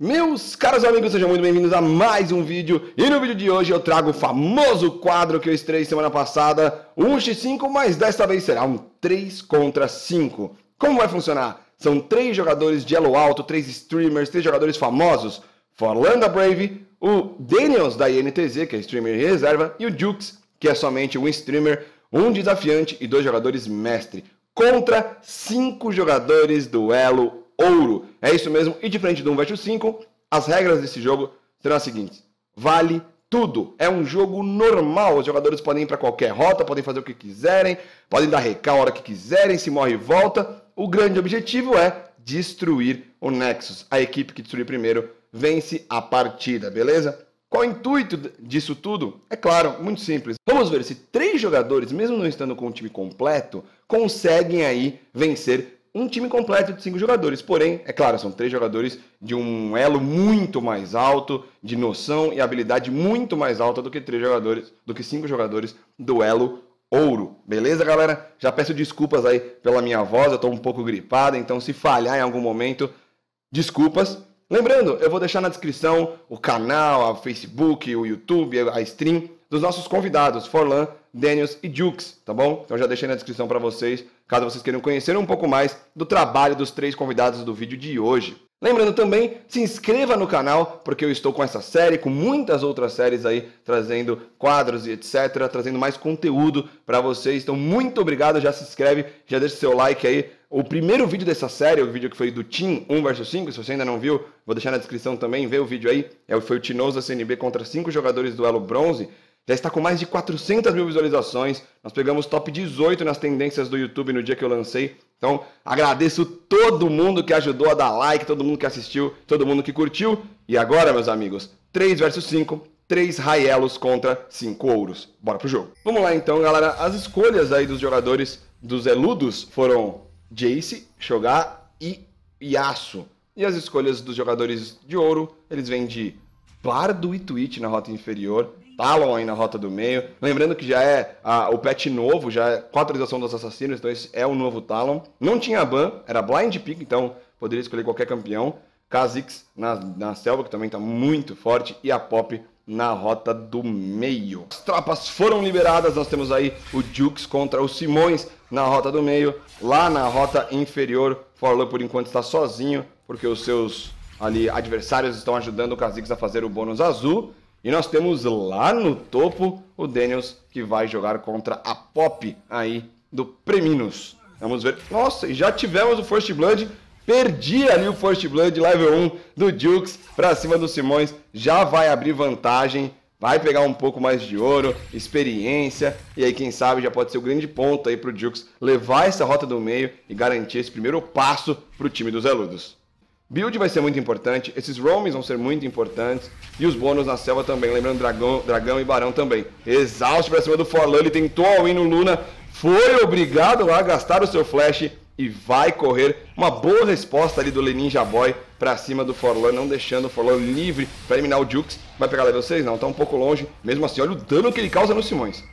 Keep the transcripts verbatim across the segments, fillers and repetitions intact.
Meus caros amigos, sejam muito bem-vindos a mais um vídeo. E no vídeo de hoje eu trago o famoso quadro que eu estrei semana passada, o um por cinco, mas desta vez será um três contra cinco. Como vai funcionar? São três jogadores de elo alto, três streamers, três jogadores famosos. Forlan da Brave, o Daniels da I N T Z, que é streamer e reserva, e o Jukes, que é somente um streamer, um desafiante e dois jogadores mestre. Contra cinco jogadores do elo ouro. É isso mesmo, e diferente do um versus cinco, as regras desse jogo serão as seguintes. Vale tudo. É um jogo normal, os jogadores podem ir para qualquer rota, podem fazer o que quiserem, podem dar recal a hora que quiserem, se morre volta. O grande objetivo é destruir o Nexus. A equipe que destruir primeiro vence a partida, beleza? Qual o intuito disso tudo? É claro, muito simples. Vamos ver se três jogadores, mesmo não estando com um time completo, conseguem aí vencer um time completo de cinco jogadores. Porém, é claro, são três jogadores de um elo muito mais alto, de noção e habilidade muito mais alta do que três jogadores, do que cinco jogadores do elo ouro. Beleza, galera? Já peço desculpas aí pela minha voz, eu tô um pouco gripada, então se falhar em algum momento, desculpas. Lembrando, eu vou deixar na descrição o canal, o Facebook, o YouTube, a stream dos nossos convidados, Forlan, Daniels e Jukes, tá bom? Então já deixei na descrição para vocês, caso vocês queiram conhecer um pouco mais do trabalho dos três convidados do vídeo de hoje. Lembrando também, se inscreva no canal, porque eu estou com essa série, com muitas outras séries aí, trazendo quadros e etcétera, trazendo mais conteúdo para vocês. Então, muito obrigado, já se inscreve, já deixa seu like aí. O primeiro vídeo dessa série, o vídeo que foi do Team um versus cinco, se você ainda não viu, vou deixar na descrição também, vê o vídeo aí. Foi o Tinoza C N B contra cinco jogadores do elo bronze. Já está com mais de quatrocentas mil visualizações. Nós pegamos top dezoito nas tendências do YouTube no dia que eu lancei. Então, agradeço todo mundo que ajudou a dar like, todo mundo que assistiu, todo mundo que curtiu. E agora, meus amigos, três versus cinco, três high elos contra cinco ouros. Bora pro jogo. Vamos lá então, galera. As escolhas aí dos jogadores dos eludos foram Jace, Shogar e Yasuo. E as escolhas dos jogadores de ouro, eles vêm de Bardo e Twitch na rota inferior, Talon aí na rota do meio. Lembrando que já é a, o patch novo, já é com a atualização dos assassinos, então esse é o novo Talon. Não tinha ban, era blind pick, então poderia escolher qualquer campeão. Kha'Zix na, na selva, que também está muito forte, e a Pop na rota do meio. As tropas foram liberadas, nós temos aí o Jukes contra o Simões na rota do meio. Lá na rota inferior, Forlan por enquanto está sozinho, porque os seus ali adversários estão ajudando o Kha'Zix a fazer o bônus azul. E nós temos lá no topo o Daniels, que vai jogar contra a Pop aí do Preminos. Vamos ver. Nossa, e já tivemos o First Blood. Perdi ali o First Blood level um do Jukes pra cima do Simões. Já vai abrir vantagem. Vai pegar um pouco mais de ouro, experiência. E aí, quem sabe, já pode ser o grande ponto aí pro Jukes levar essa rota do meio e garantir esse primeiro passo pro time dos eludos. Build vai ser muito importante, esses roams vão ser muito importantes, e os bônus na selva também, lembrando dragão, dragão e barão também. Exausto pra cima do Forlan, ele tentou all-in no Luna, foi obrigado a gastar o seu flash e vai correr. Uma boa resposta ali do Ninja Boy pra cima do Forlan, não deixando o Forlan livre pra eliminar o Jukes. Vai pegar level seis? Não, tá um pouco longe, mesmo assim, olha o dano que ele causa no Simões.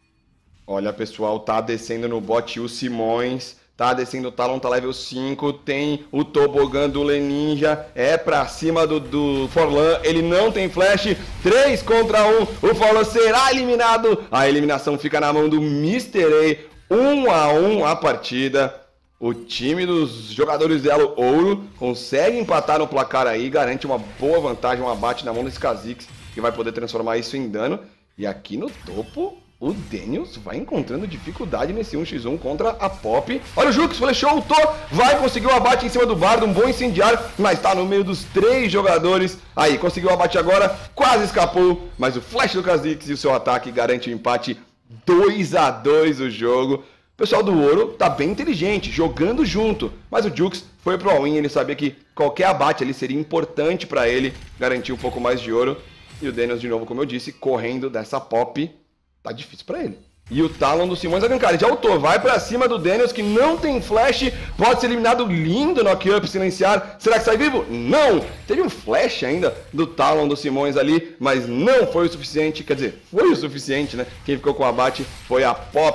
Olha, pessoal, tá descendo no bot o Simões. Tá descendo o Talon, tá level cinco, tem o tobogã do Leninja, é pra cima do, do Forlan, ele não tem flash, três contra um, o Forlan será eliminado, a eliminação fica na mão do mister A, um a um a partida, o time dos jogadores de elo ouro consegue empatar no placar aí, garante uma boa vantagem, um abate na mão desse Kha'Zix, que vai poder transformar isso em dano, e aqui no topo o Daniels vai encontrando dificuldade nesse um por um contra a Pop. Olha o Jukes, flechou, ultou, vai conseguir o abate em cima do Bardo, um bom incendiário, mas tá no meio dos três jogadores. Aí, conseguiu o abate agora, quase escapou, mas o flash do Kha'Zix e o seu ataque garante o empate. Dois a dois o jogo. O pessoal do ouro tá bem inteligente, jogando junto, mas o Jukes foi pro all-in, ele sabia que qualquer abate ali seria importante para ele garantir um pouco mais de ouro. E o Daniels, de novo, como eu disse, correndo dessa Pop. Tá difícil pra ele. E o Talon do Simões Agancari já ultou, vai pra cima do Daniels, que não tem flash, pode ser eliminado, lindo knock-up, silenciar. Será que sai vivo? Não! Teve um flash ainda do Talon do Simões ali, mas não foi o suficiente, quer dizer, foi o suficiente, né? Quem ficou com o abate foi a Pop.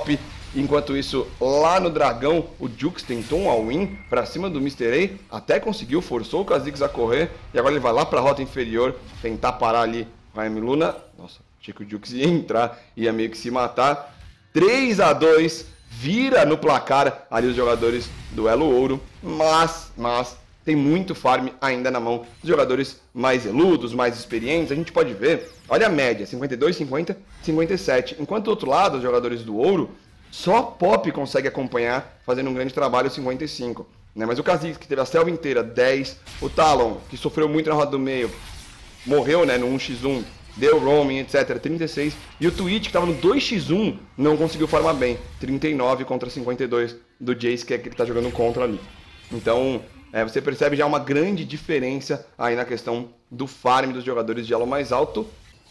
Enquanto isso, lá no Dragão, o Jukes tentou um all-in pra cima do mister A, até conseguiu, forçou o Kha'Zix a correr, e agora ele vai lá pra rota inferior, tentar parar ali a Emiluna. Nossa, achei que o Jukes ia entrar, ia meio que se matar. três a dois, vira no placar ali os jogadores do Elo Ouro, mas, mas... tem muito farm ainda na mão dos jogadores mais eludos, mais experientes. A gente pode ver, olha a média, cinquenta e dois, cinquenta, cinquenta e sete. Enquanto do outro lado, os jogadores do ouro, só Pop consegue acompanhar, fazendo um grande trabalho, cinquenta e cinco. Né? Mas o Kha'Zix, que teve a selva inteira, dez. O Talon, que sofreu muito na roda do meio, morreu, né, no um contra um, deu roaming, etcétera, trinta e seis. E o Twitch, que estava no dois contra um, não conseguiu farmar bem, trinta e nove contra cinquenta e dois do Jace, que é que ele está jogando contra ali. Então... É, você percebe já uma grande diferença aí na questão do farm dos jogadores de elo mais alto.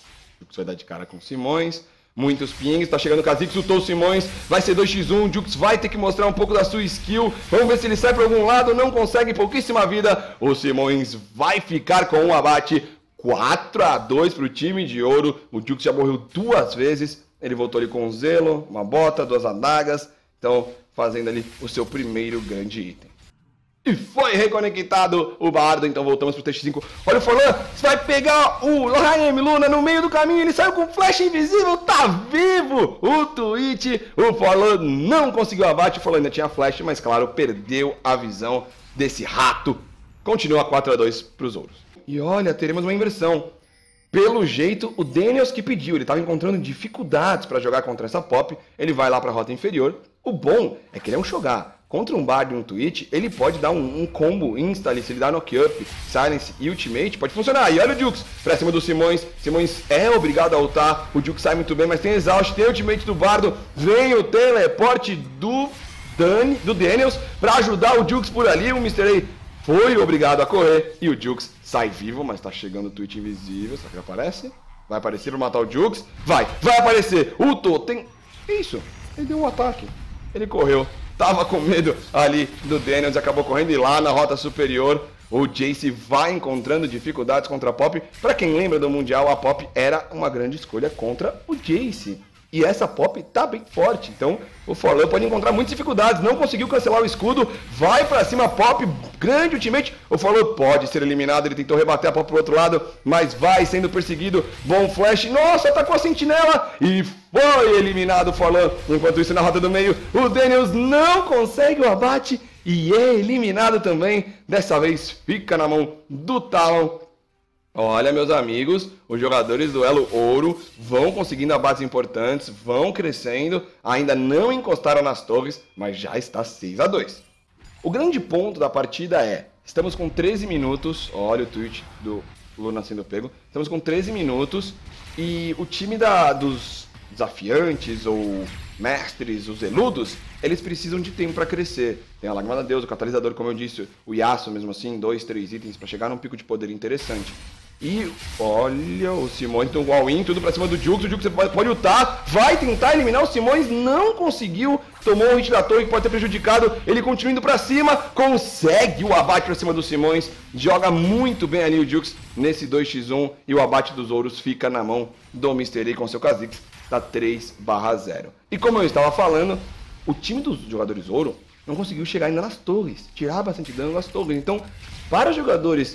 O Jukes vai dar de cara com o Simões. Muitos pings, tá chegando o Kha'Zix, ultou o Simões. Vai ser dois contra um, o Jukes vai ter que mostrar um pouco da sua skill. Vamos ver se ele sai para algum lado, não consegue, pouquíssima vida. O Simões vai ficar com um abate. quatro a dois para o time de ouro. O Jukes já morreu duas vezes. Ele voltou ali com um zelo, uma bota, duas adagas. Então, fazendo ali o seu primeiro grande item. E foi reconectado o Bardo, então voltamos pro T X cinco. Olha o Forlan, vai pegar o Ryan Luna no meio do caminho, ele saiu com flash invisível, tá vivo! O Twitch, o Forlan não conseguiu abate, o Forlan ainda tinha flash, mas claro, perdeu a visão desse rato. Continua quatro a dois pros ouros. E olha, teremos uma inversão. Pelo jeito, o Daniels que pediu, ele estava encontrando dificuldades para jogar contra essa Pop, ele vai lá para a rota inferior. O bom é que ele é um Shogar. Contra um Bard e um Twitch, ele pode dar um, um combo insta ali, se ele dá knock-up, silence e ultimate, pode funcionar. E olha o Jukes pra cima do Simões, Simões é obrigado a ultar, o Jukes sai muito bem, mas tem exaust, tem ultimate do Bardo, vem o teleporte do, Dani, do Daniels pra ajudar o Jukes por ali, o mister A foi obrigado a correr e o Jukes sai vivo, mas tá chegando o Twitch invisível, será que ele aparece? Vai aparecer pra matar o Jukes? Vai, vai aparecer, o Totem, que isso? Ele deu um ataque, ele correu. Tava com medo ali do Daniels, acabou correndo e lá na rota superior o Jace vai encontrando dificuldades contra a Pop. Pra quem lembra do Mundial, a Pop era uma grande escolha contra o Jace. E essa Pop tá bem forte, então o Forlan pode encontrar muitas dificuldades, não conseguiu cancelar o escudo, vai pra cima Pop, grande ultimate, o Forlan pode ser eliminado, ele tentou rebater a Pop pro outro lado, mas vai sendo perseguido, bom flash, nossa, atacou a sentinela e foi eliminado o Forlan. Enquanto isso na rota do meio, o Daniels não consegue o abate e é eliminado também, dessa vez fica na mão do Talon. Olha, meus amigos, os jogadores do Elo Ouro vão conseguindo abates importantes, vão crescendo, ainda não encostaram nas torres, mas já está seis a dois. O grande ponto da partida é, estamos com treze minutos, olha o tweet do Luna sendo pego, estamos com treze minutos e o time da, dos desafiantes ou mestres, os eludos, eles precisam de tempo para crescer. Tem a Lágrima da Deus, o Catalisador, como eu disse, o Yasuo mesmo assim, dois, três itens para chegar num pico de poder interessante. E olha o Simões, então o all-in, tudo pra cima do Jukes, o Jukes pode, pode ultar, vai tentar eliminar o Simões, não conseguiu, tomou um hit da torre que pode ter prejudicado, ele continua indo pra cima, consegue o abate pra cima do Simões, joga muito bem ali o Jukes nesse dois contra um e o abate dos ouros fica na mão do mister A com seu Kha'Zix, tá três a zero. E como eu estava falando, o time dos jogadores ouro não conseguiu chegar ainda nas torres, tirar bastante dano nas torres, então para os jogadores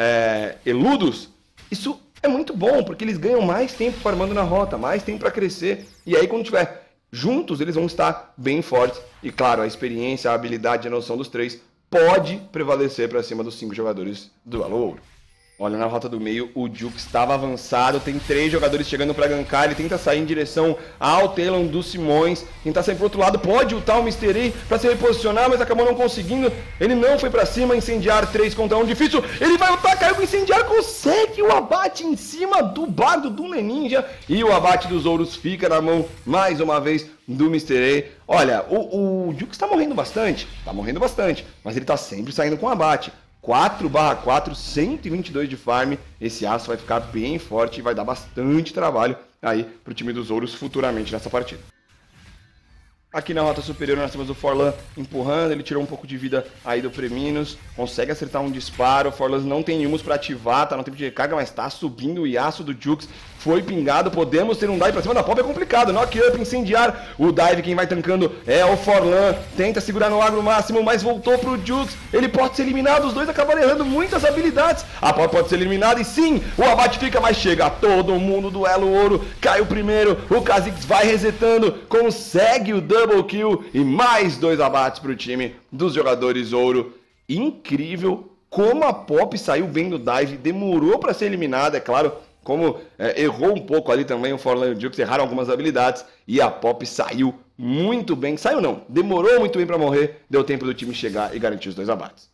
é, eludos, isso é muito bom, porque eles ganham mais tempo farmando na rota, mais tempo para crescer. E aí, quando estiver juntos, eles vão estar bem fortes. E claro, a experiência, a habilidade e a noção dos três pode prevalecer para cima dos cinco jogadores do Elo Ouro. Olha, na rota do meio, o Jukes estava avançado, tem três jogadores chegando para gankar, ele tenta sair em direção ao Talon do Simões, tentar sair pro outro lado, pode ultar o mister A para se reposicionar, mas acabou não conseguindo, ele não foi para cima, incendiar três contra um, difícil, ele vai ultar, caiu com incendiar, consegue o abate em cima do Bardo do Leninja, e o abate dos ouros fica na mão, mais uma vez, do mister A. Olha, o, o Jukes está morrendo bastante, está morrendo bastante, mas ele está sempre saindo com abate. quatro barra quatro, cento e vinte e dois de farm, esse aço vai ficar bem forte e vai dar bastante trabalho aí pro time dos ouros futuramente nessa partida. Aqui na rota superior nós temos o Forlan empurrando, ele tirou um pouco de vida aí do Preminos, consegue acertar um disparo, o Forlan não tem humus para ativar, tá no tempo de recarga, mas tá subindo o Yasuo do Jukes, foi pingado, podemos ter um dive pra cima da Pop, é complicado, knock up, incendiar, o dive quem vai tancando é o Forlan, tenta segurar no agro máximo, mas voltou pro Jukes, ele pode ser eliminado, os dois acabaram errando muitas habilidades, a Pop pode ser eliminada e sim, o abate fica, mas chega todo mundo, duelo ouro, cai o primeiro, o Kha'Zix vai resetando, consegue o double kill e mais dois abates pro time dos jogadores ouro, incrível como a Pop saiu bem do dive, demorou para ser eliminada, é claro, como é, errou um pouco ali também o Forlan e o Jukes, erraram algumas habilidades, e a Pop saiu muito bem, saiu não, demorou muito bem para morrer, deu tempo do time chegar e garantir os dois abates.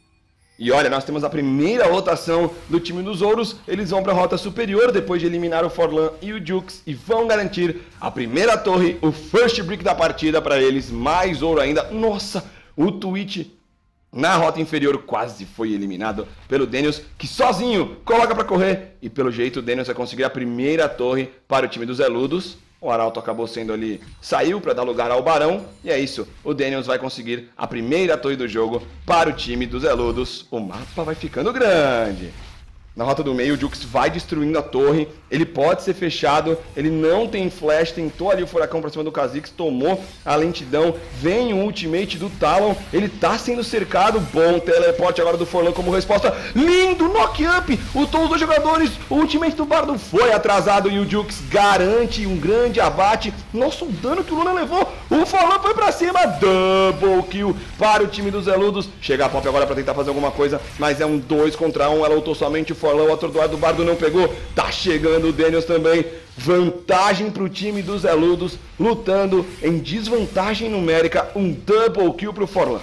E olha, nós temos a primeira rotação do time dos ouros, eles vão para a rota superior depois de eliminar o Forlan e o Jukes e vão garantir a primeira torre, o first brick da partida para eles, mais ouro ainda. Nossa, o Twitch na rota inferior quase foi eliminado pelo Daniels, que sozinho coloca para correr. E pelo jeito o Daniels vai conseguir a primeira torre para o time dos Eludos. O Arauto acabou sendo ali, saiu para dar lugar ao Barão. E é isso, o Daniels vai conseguir a primeira torre do jogo para o time dos Eludos. O mapa vai ficando grande. Na rota do meio, o Jukes vai destruindo a torre, ele pode ser fechado, ele não tem flash, tentou ali o furacão pra cima do Kha'Zix, tomou a lentidão, vem o ultimate do Talon, ele tá sendo cercado, bom teleporte agora do Forlan como resposta, lindo knock up, ultou os dois jogadores, o ultimate do Bardo foi atrasado e o Jukes garante um grande abate, nossa, o dano que o Luna levou, o Forlan foi pra cima, double kill para o time dos Eludos, chega a Pop agora pra tentar fazer alguma coisa, mas é um dois contra um, ela ultou somente o Forlan, o atordoado do Bardo não pegou, tá chegando o Daniels também, vantagem pro time dos Eludos, lutando em desvantagem numérica, um double kill pro Forlan.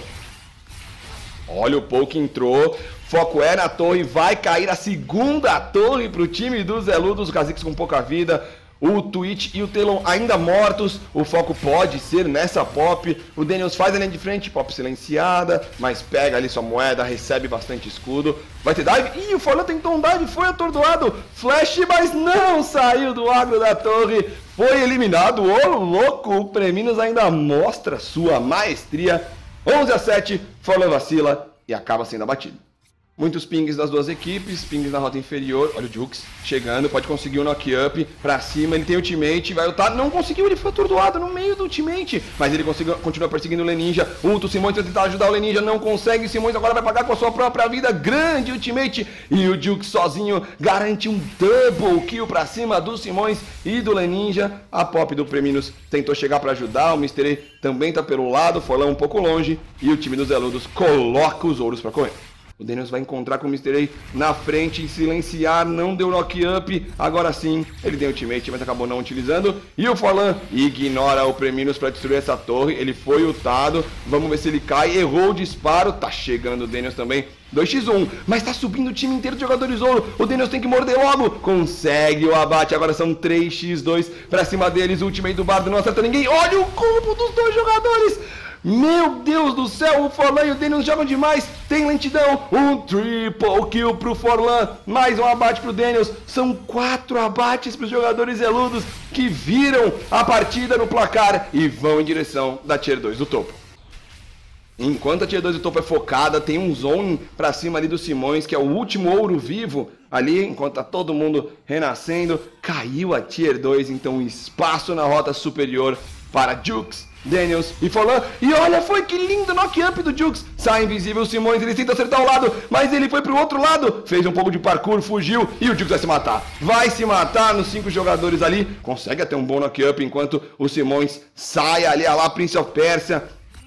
Olha o poke entrou, foco é na torre, vai cair a segunda torre pro time dos Eludos, o Kha'Zix com pouca vida, o Twitch e o Talon ainda mortos, o foco pode ser nessa Pop, o Daniels faz a linha de frente, Pop silenciada, mas pega ali sua moeda, recebe bastante escudo, vai ter dive, ih, o Forlan tentou um dive, foi atordoado, flash, mas não saiu do agro da torre, foi eliminado, ô louco, o Preminos ainda mostra sua maestria, onze a sete, Forlan vacila e acaba sendo abatido. Muitos pings das duas equipes, pings na rota inferior, olha o Jukes chegando, pode conseguir o um knock-up pra cima, ele tem ultimate, vai ultar, não conseguiu, ele foi atordoado no meio do ultimate, mas ele conseguiu, continua perseguindo o Leninja, ulta o Simões, tenta tentar ajudar o Leninja, não consegue, o Simões agora vai pagar com a sua própria vida, grande ultimate, e o Jukes sozinho garante um double kill pra cima do Simões e do Leninja, a Pop do Preminos tentou chegar pra ajudar, o mister A também tá pelo lado, Forlan um pouco longe, e o time dos Eludos coloca os ouros pra correr. O Daniels vai encontrar com o mister A na frente e silenciar, não deu knock-up, agora sim, ele tem ultimate, mas acabou não utilizando. E o Forlan ignora o Preminos para destruir essa torre, ele foi ultado, vamos ver se ele cai, errou o disparo, tá chegando o Daniels também. dois contra um, mas tá subindo o time inteiro de jogadores ouro, o Daniels tem que morder logo, consegue o abate, agora são três contra dois pra cima deles, o ultimate do Bardo não acerta ninguém, olha o combo dos dois jogadores! Meu Deus do céu, o Forlan e o Daniels jogam demais, tem lentidão, um triple kill pro Forlan, mais um abate pro Daniels, são quatro abates pros jogadores Eludos que viram a partida no placar e vão em direção da Tier dois do topo. Enquanto a Tier dois do topo é focada, tem um zone pra cima ali do Simões, que é o último ouro vivo ali, enquanto tá todo mundo renascendo, caiu a Tier dois, então espaço na rota superior para Jukes, Daniels e Forlan, e olha, foi que lindo knock-up do Jukes, sai invisível o Simões, ele tenta acertar o lado, mas ele foi pro outro lado, fez um pouco de parkour, fugiu, e o Jukes vai se matar, vai se matar nos cinco jogadores ali, consegue até um bom knock-up, enquanto o Simões sai ali, a lá, Prince of Persia,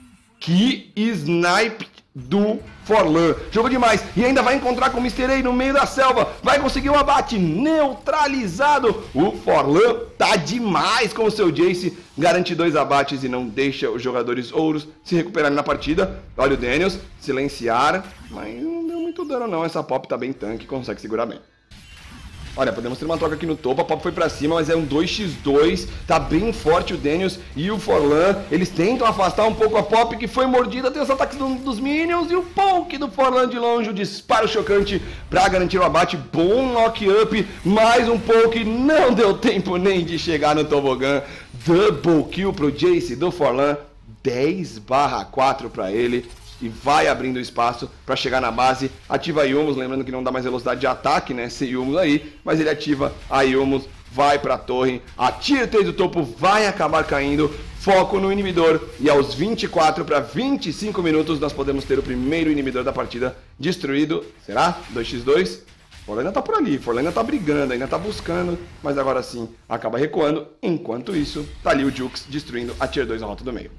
que snipe do Forlan, jogou demais, e ainda vai encontrar com o mister A no meio da selva, vai conseguir um abate neutralizado, o Forlan tá demais com o seu Jace, garante dois abates e não deixa os jogadores ouros se recuperarem na partida. Olha o Daniels, silenciar, mas não deu muito dano não, essa Pop tá bem tanque, consegue segurar bem. Olha, podemos ter uma troca aqui no topo, a Pop foi pra cima, mas é um dois contra dois, tá bem forte o Daniels e o Forlan, eles tentam afastar um pouco a Pop, que foi mordida, tem os ataques do, dos Minions, e o poke do Forlan de longe, o disparo chocante pra garantir o abate, bom knock-up, mais um poke, não deu tempo nem de chegar no tobogã, double kill pro Jace do Forlan, dez barra quatro pra ele, e vai abrindo espaço para chegar na base, ativa a Yumos, lembrando que não dá mais velocidade de ataque, né, sem Yumos aí, mas ele ativa a Yumos vai para a torre, a tier três do topo vai acabar caindo, foco no inibidor e aos vinte e quatro para vinte e cinco minutos nós podemos ter o primeiro inibidor da partida destruído. Será? dois contra dois? Forlan ainda tá por ali, Forlan ainda tá brigando, ainda tá buscando, mas agora sim acaba recuando. Enquanto isso, tá ali o Jukes destruindo a tier dois na rota do meio.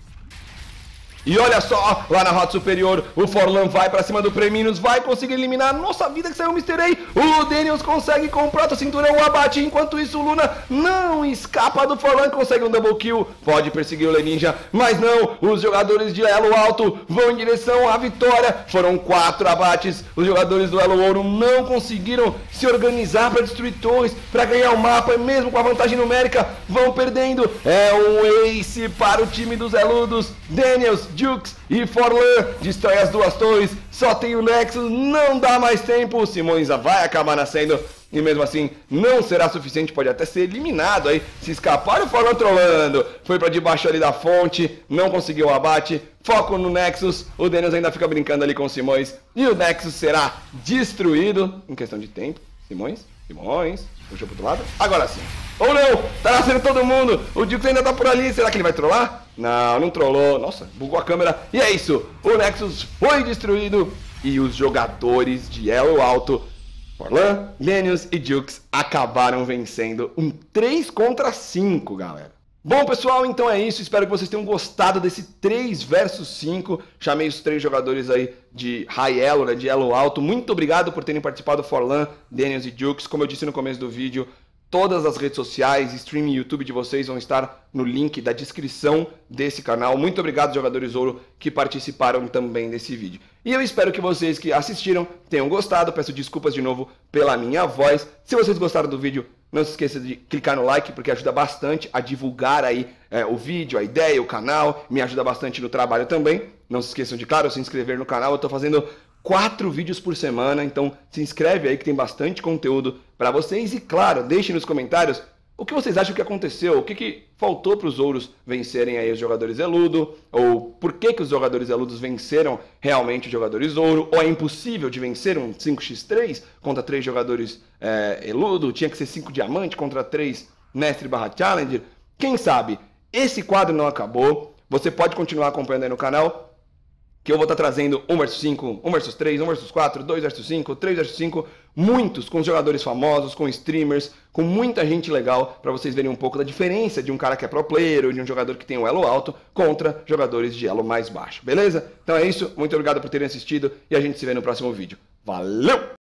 E olha só, lá na rota superior, o Forlan vai pra cima do Preminos, vai conseguir eliminar. Nossa vida que saiu o mister A. O Daniels consegue com o Proto Cinturão o abate. Enquanto isso, o Luna não escapa do Forlan, consegue um double kill. Pode perseguir o Leninja, mas não. Os jogadores de elo alto vão em direção à vitória. Foram quatro abates. Os jogadores do elo ouro não conseguiram se organizar para destruir torres, para ganhar o mapa. E mesmo com a vantagem numérica, vão perdendo. É um ace para o time dos eludos. Daniels, Jukes e Forlan destrói as duas torres, só tem o Nexus, não dá mais tempo, o Simões vai acabar nascendo e mesmo assim não será suficiente, pode até ser eliminado aí, se escapar. O Forlan trolando, foi pra debaixo ali da fonte, não conseguiu o abate, foco no Nexus, o Daniels ainda fica brincando ali com o Simões e o Nexus será destruído em questão de tempo. Simões, Simões, puxou pro outro lado, agora sim. Ou não, tá nascendo todo mundo, o Jukes ainda tá por ali, será que ele vai trollar? Não, não trollou, nossa, bugou a câmera, e é isso, o Nexus foi destruído e os jogadores de elo alto, Forlan, Daniels e Jukes acabaram vencendo um três contra cinco, galera. Bom, pessoal, então é isso, espero que vocês tenham gostado desse três versus cinco, chamei os três jogadores aí de high elo, né, de elo alto, muito obrigado por terem participado, Forlan, Daniels e Jukes, como eu disse no começo do vídeo, todas as redes sociais, streaming e YouTube de vocês vão estar no link da descrição desse canal. Muito obrigado, jogadores ouro, que participaram também desse vídeo. E eu espero que vocês que assistiram tenham gostado. Peço desculpas de novo pela minha voz. Se vocês gostaram do vídeo, não se esqueça de clicar no like, porque ajuda bastante a divulgar aí é, o vídeo, a ideia, o canal. Me ajuda bastante no trabalho também. Não se esqueçam de, claro, se inscrever no canal. Eu estou fazendo quatro vídeos por semana, então se inscreve aí que tem bastante conteúdo para vocês. E claro, deixem nos comentários o que vocês acham que aconteceu, o que, que faltou para os ouros vencerem aí os jogadores eludo, ou por que, que os jogadores eludos venceram realmente os jogadores ouro, ou é impossível de vencer um cinco contra três contra três jogadores é, eludo, tinha que ser cinco diamante contra três mestre barra challenger. Quem sabe esse quadro não acabou, você pode continuar acompanhando aí no canal, que eu vou estar trazendo um versus cinco, um versus três, um versus quatro, dois versus cinco, três versus cinco, muitos com jogadores famosos, com streamers, com muita gente legal, para vocês verem um pouco da diferença de um cara que é pro player ou de um jogador que tem um elo alto contra jogadores de elo mais baixo, beleza? Então é isso, muito obrigado por terem assistido e a gente se vê no próximo vídeo. Valeu!